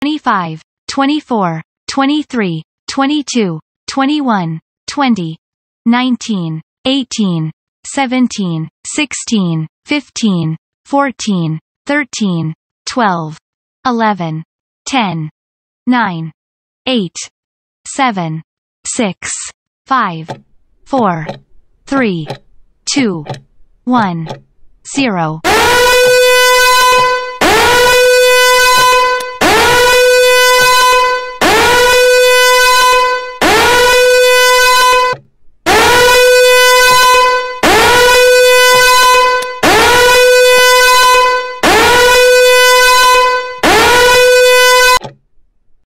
25, 24, 23, 22, 21, 20, 19, 18, 17, 16, 15, 14, 13, 12, 11, 10, 9, 8, 7, 6, 5, 4, 3, 2, 1, 0.